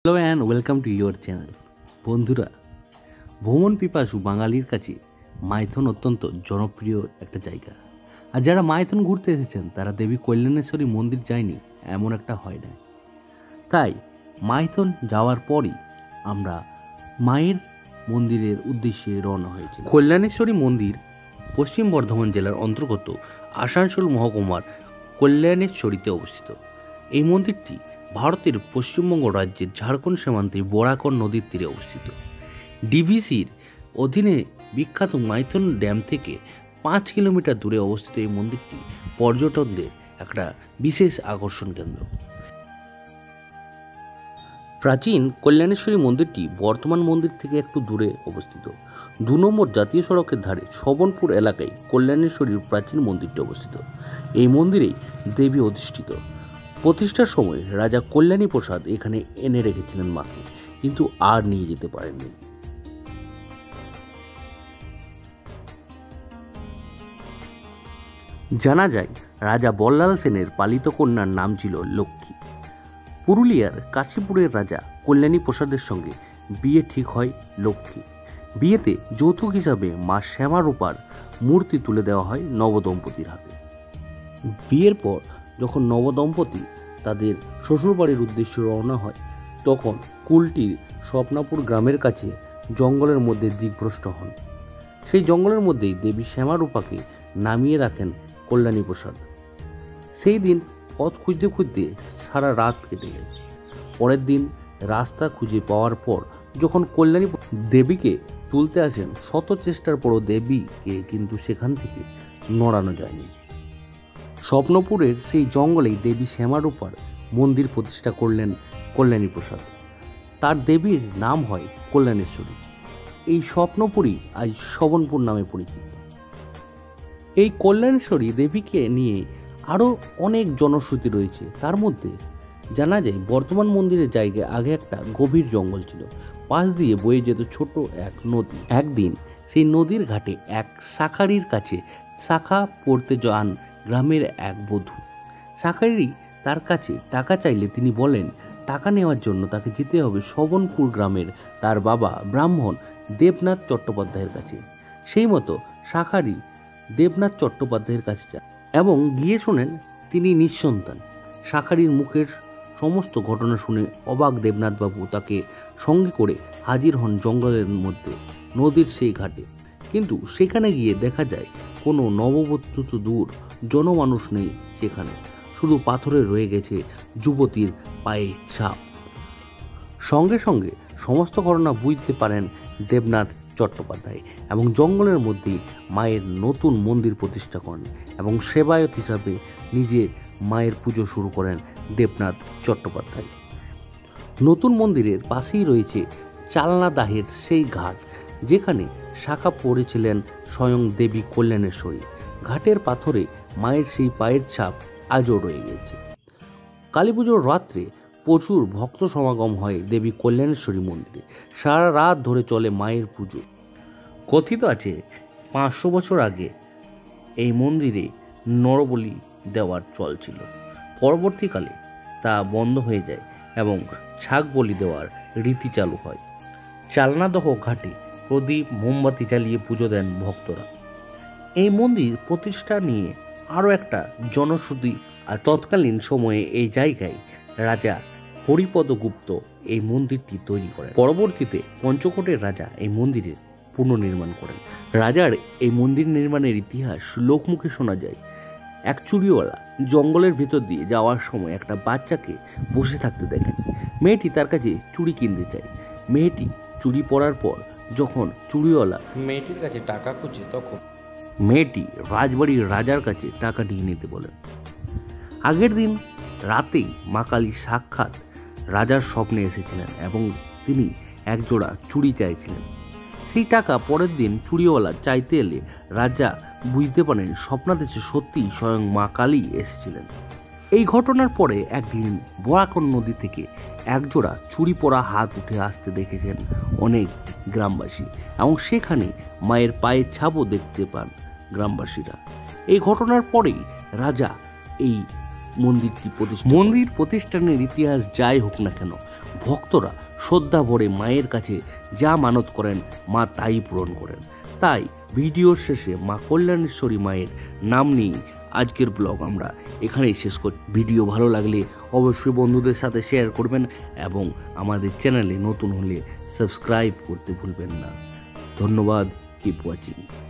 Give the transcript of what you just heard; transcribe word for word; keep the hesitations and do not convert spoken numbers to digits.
Hello and welcome to your channel. বন্ধুরা, ভ্রমণ পিপাসু বাঙালির কাছে মাইথন অত্যন্ত জনপ্রিয় একটা জায়গা। আর যারা মাইথন ঘুরতে এসেছেন তারা দেবী কল্যাণেশ্বরী মন্দির যায়নি এমন একটা হয় না। তাই মাইথন যাওয়ার পরই আমরা মায়ের মন্দিরের উদ্দেশ্যে রওনা হয়েছি। কল্যাণেশ্বরী মন্দির পশ্চিম বর্ধমান জেলার অন্তর্গত আসানসোল মহকুমার কল্যাণেশ্বরীতে অবস্থিত। এই মন্দিরটি ভারতের পশ্চিমবঙ্গ রাজ্যের ঝাড়খণ্ড সীমান্তে বরাকর নদীর তীরে অবস্থিত। ডিভিসির অধীনে বিখ্যাত মাইথন ড্যাম থেকে পাঁচ কিলোমিটার দূরে অবস্থিত এই মন্দিরটি পর্যটকদের একটা বিশেষ আকর্ষণ কেন্দ্র। প্রাচীন কল্যাণেশ্বরী মন্দিরটি বর্তমান মন্দির থেকে একটু দূরে অবস্থিত। দু নম্বর জাতীয় সড়কের ধারে শোভনপুর এলাকায় কল্যাণেশ্বরীর প্রাচীন মন্দিরটি অবস্থিত। এই মন্দিরেই দেবী অধিষ্ঠিত। প্রতিষ্ঠার সময় রাজা কল্যাণী প্রসাদ এখানে এনে রেখেছিলেন মাকে, কিন্তু আর নিয়ে যেতে পারেননি। জানা যায় রাজা বল্লাল সেনের পালিত কন্যার নাম ছিল লক্ষ্মী। পুরুলিয়ার কাশীপুরের রাজা কল্যাণী প্রসাদের সঙ্গে বিয়ে ঠিক হয় লক্ষ্মী। বিয়েতে যৌতুক হিসাবে মা শ্যামারূপার মূর্তি তুলে দেওয়া হয় নবদম্পতির হাতে। বিয়ের পর যখন নবদম্পতি তাদের শ্বশুরবাড়ির উদ্দেশ্যে রওনা হয়, তখন কুলটির স্বপ্নাপুর গ্রামের কাছে জঙ্গলের মধ্যে দিকভ্রষ্ট হন। সেই জঙ্গলের মধ্যেই দেবী শ্যামারূপাকে নামিয়ে রাখেন কল্যাণী প্রসাদ। সেই দিন পথ খুঁজতে খুঁজতে সারা রাত কেটে যায়। পরের দিন রাস্তা খুঁজে পাওয়ার পর যখন কল্যাণী দেবীকে তুলতে আসেন, শত চেষ্টার পরও দেবীকে কিন্তু সেখান থেকে নড়ানো যায়নি। স্বপ্নপুরের সেই জঙ্গলেই দেবী শ্যামারূপার মন্দির প্রতিষ্ঠা করলেন কল্যাণী প্রসাদ। তার দেবীর নাম হয় কল্যাণেশ্বরী। এই স্বপ্নপুরী আজ শোভনপুর নামে পরিচিত। এই কল্যাণেশ্বরী দেবীকে নিয়ে আরও অনেক জনশ্রুতি রয়েছে। তার মধ্যে জানা যায় বর্তমান মন্দিরের জায়গায় আগে একটা গভীর জঙ্গল ছিল, পাশ দিয়ে বয়ে যেত ছোট এক নদী। একদিন সেই নদীর ঘাটে এক শাখারির কাছে শাখা পড়তে যান গ্রামের এক বধূ। শাখারি তার কাছে টাকা চাইলে তিনি বলেন টাকা নেওয়ার জন্য তাকে যেতে হবে শোভনপুর গ্রামের তার বাবা ব্রাহ্মণ দেবনাথ চট্টোপাধ্যায়ের কাছে। সেই মতো শাখারি দেবনাথ চট্টোপাধ্যায়ের কাছে যান এবং গিয়ে শোনেন তিনি নিঃসন্তান। শাখারির মুখের সমস্ত ঘটনা শুনে অবাক দেবনাথবাবু তাকে সঙ্গে করে হাজির হন জঙ্গলের মধ্যে নদীর সেই ঘাটে। কিন্তু সেখানে গিয়ে দেখা যায় কোনো নববধূ দূর, জনমানুষ নেই সেখানে, শুধু পাথরে রয়ে গেছে যুবতীর পায়ে ছাপ। সঙ্গে সঙ্গে সমস্ত ঘটনা বুঝতে পারেন দেবনাথ চট্টোপাধ্যায় এবং জঙ্গলের মধ্যেই মায়ের নতুন মন্দির প্রতিষ্ঠা করেন এবং সেবায়ত হিসাবে নিজে মায়ের পুজো শুরু করেন দেবনাথ চট্টোপাধ্যায়। নতুন মন্দিরের পাশেই রয়েছে চালনা দাহের সেই ঘাট, যেখানে শাখা পড়েছিলেন স্বয়ং দেবী কল্যাণেশ্বরী। ঘাটের পাথরে মায়ের সেই পায়ের ছাপ আজও রয়ে গেছে। কালী পুজোর রাত্রে প্রচুর ভক্ত সমাগম হয় দেবী কল্যাণেশ্বরী মন্দিরে। সারা রাত ধরে চলে মায়ের পুজো। কথিত আছে পাঁচশো বছর আগে এই মন্দিরে নরবলি দেওয়ার চল ছিল। পরবর্তীকালে তা বন্ধ হয়ে যায় এবং ছাগ বলি দেওয়ার রীতি চালু হয়। চালনাদহ ঘাটে প্রদীপ মোমবাতি জ্বালিয়ে পুজো দেন ভক্তরা। এই মন্দির প্রতিষ্ঠা নিয়ে আরও একটা জনশ্রুতি। আর তৎকালীন সময়ে এই জায়গায় রাজা হরিপদ গুপ্ত এই মন্দিরটি তৈরি করেন। পরবর্তীতে পঞ্চকোটের রাজা এই মন্দিরের পুনর্নির্মাণ করেন। রাজার এই মন্দির নির্মাণের ইতিহাস লোকমুখে শোনা যায়। এক চুড়িওয়ালা জঙ্গলের ভেতর দিয়ে যাওয়ার সময় একটা বাচ্চাকে বসে থাকতে দেখেন। মেয়েটি তার কাছে চুড়ি কিনতে চায়। মেয়েটি চুড়ি পরার পর যখন চুড়িওয়ালা মেয়েটির কাছে টাকা খুঁজে, তখন মেয়েটি রাজবাড়ির রাজার কাছে টাকা দিয়ে নিতে বলেন। আগের দিন রাতেই মা কালী সাক্ষাৎ রাজার স্বপ্নে এসেছিলেন এবং তিনি একজোড়া চুড়ি চাইছিলেন। সেই টাকা পরের দিন চুড়িওয়ালা চাইতে এলে রাজা বুঝতে পারেন স্বপ্নাদেশে সত্যিই স্বয়ং মা কালী এসেছিলেন। এই ঘটনার পরে একদিন বরাকর নদী থেকে একজোড়া চুড়ি পরা হাত উঠে আসতে দেখেছেন অনেক গ্রামবাসী এবং সেখানে মায়ের পায়ের ছাপও দেখতে পান গ্রামবাসীরা। এই ঘটনার পরেই রাজা এই মন্দিরটি প্রতিষ্ঠা মন্দির প্রতিষ্ঠানের ইতিহাস যাই হোক না কেন, ভক্তরা শ্রদ্ধা ভরে মায়ের কাছে যা মানত করেন মা তাই পূরণ করেন। তাই ভিডিওর শেষে মা কল্যাণেশ্বরী মায়ের নাম নিয়ে আজকের ব্লগ আমরা এখানেই শেষ করি। ভিডিও ভালো লাগলে অবশ্যই বন্ধুদের সাথে শেয়ার করবেন এবং আমাদের চ্যানেলে নতুন হলে সাবস্ক্রাইব করতে ভুলবেন না। ধন্যবাদ। Keep watching.